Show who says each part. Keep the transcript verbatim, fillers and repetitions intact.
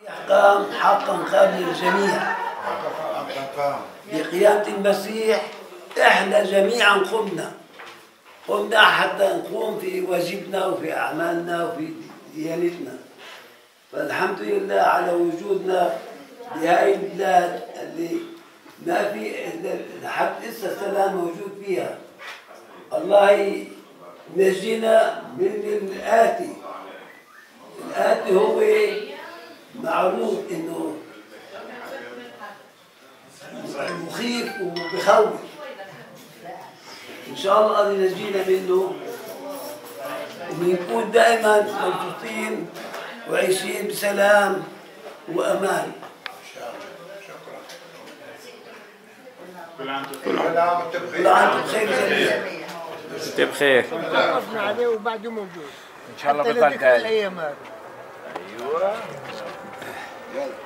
Speaker 1: قام حقا قام للجميع بقيامة المسيح. احنا جميعا قمنا قمنا حتى نقوم في واجبنا وفي أعمالنا وفي ديانتنا. فالحمد لله على وجودنا بهاي البلاد اللي ما في لحد لسه السلام موجود فيها. الله ينجينا من الآتي. الآتي هو معروف إنه مخيف وبخوف. إن شاء الله ينجينا منه ونكون دائما مبسوطين وعايشين بسلام وأمان.
Speaker 2: كل عام وانتم
Speaker 1: كل عام وانتم بخير جميعا.
Speaker 3: انت بخير.
Speaker 4: وقفنا عليه وبعده موجود
Speaker 3: ان شاء الله
Speaker 4: حتى
Speaker 3: بيضل
Speaker 4: لذكر الايام هذه.
Speaker 2: ايوه